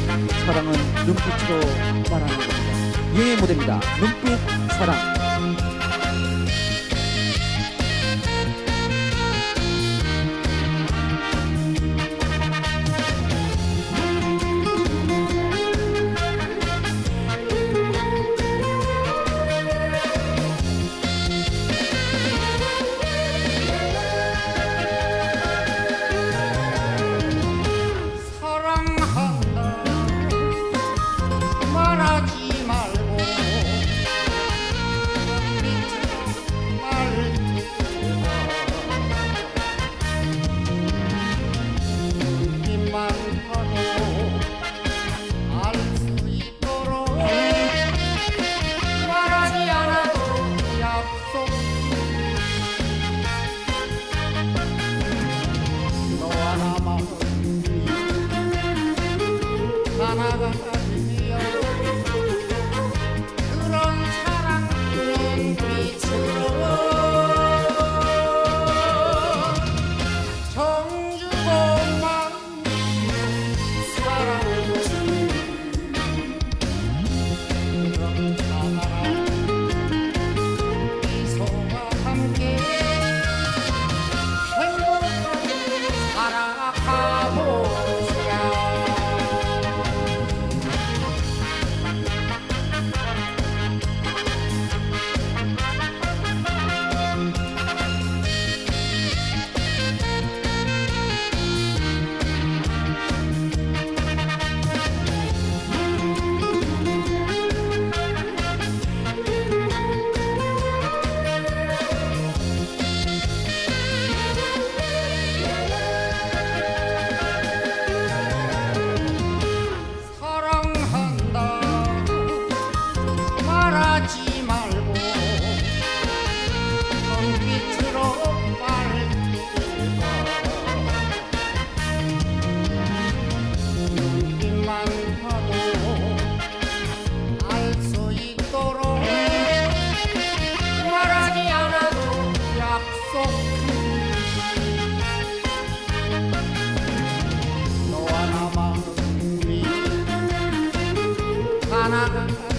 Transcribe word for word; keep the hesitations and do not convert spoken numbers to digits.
사랑은 눈빛으로 말하는 겁니다. 유행의 무대입니다. 눈빛 사랑. 하나가지요 그런 사랑 눈빛으로 정주고만 사랑을 그런 사랑 미소와 함께 행복하게 살아가보자. 말하지 말고 눈빛으로 밝히고 눈빛만 봐도 알 수 있도록 말하지 않아도 약속해. 너와 나 마음이 하나가